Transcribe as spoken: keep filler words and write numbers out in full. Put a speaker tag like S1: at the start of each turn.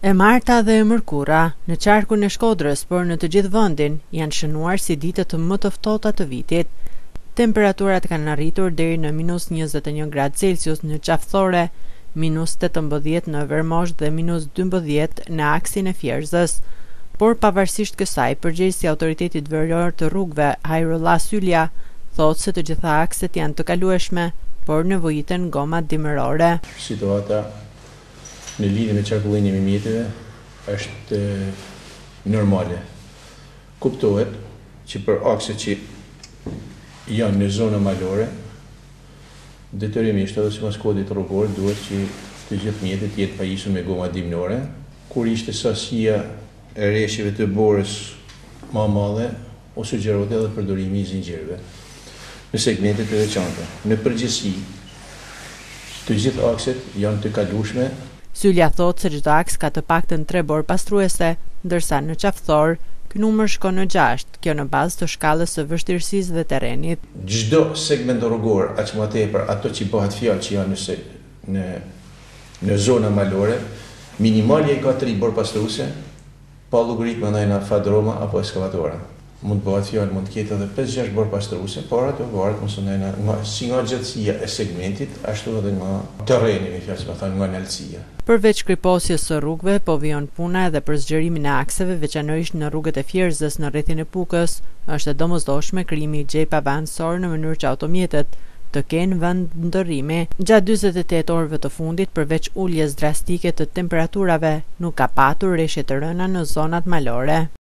S1: E marta dhe e mërkura në qarkun e Shkodres, por në të gjithë vendin janë shënuar si ditët më të ftohta të vitit. Temperaturat kanë arritur deri në minus njëzet e një gradë Celcius në qaftëthore, minus tetëmbëdhjetë në Vermosh dhe minus dymbëdhjetë në aksin e Fierzës. Por pavarësisht kësaj, Pergjegjesi i autoritetit verior të rrugeve, Sylja, thotë se të gjitha akset janë të kalueshme, por nevojiten gomat dimerore.
S2: Situata në lidhje me qarkullimin e mjeteve është normale. Kuptohet që për akset që janë në zona malore, detyrimisht edhe sipas kodit rrugor duhet që të gjithë mjetet jetë pajisur me goma dimerore, kur ishte sasia e rreshjeve të borës më e madhe, u sugjerohet edhe përdorimi i zinxhirëve në segmentet e veçanta. Në përgjithësi, të gjithë akset janë të kalueshme.
S1: Sylja thotë se çdo aks ka të paktën tre borë pastruese, ndërsa në qaftëthor ky numër shkon në gjashtë, kjo në bazë të shkallës së vështirësisë dhe terrenit.
S2: Çdo segment rrugor, aq më tepër ato që bëhet fjalë që janë në në në zona malore, minimali ka tre borë pastruese, pa llogarit më ndaj fadroma apo ekskavatora. Mund të bëhet fjalë, mund të ketë edhe pesë gjashtë borë pastruese, por ato varet mos ndaj nga si nga gjatësia e segmentit, ashtu edhe nga terreni, me fjalë të thënë nga nalësia.
S1: Përveç kriposjes së rrugëve, po vijon puna edhe për zgjerimin e akseve, veçanërisht në rruget e Fierzës në rrethin e Pukës. Është e domosdoshme krijimi i xhepave anësor në mënyrë që automjetet të kenë vend ndërrimi. Gjatë dyzet e tetë orëve të fundit, përveç uljes drastike të temperaturave, nuk ka patur rreshje të rëna në zonat malore.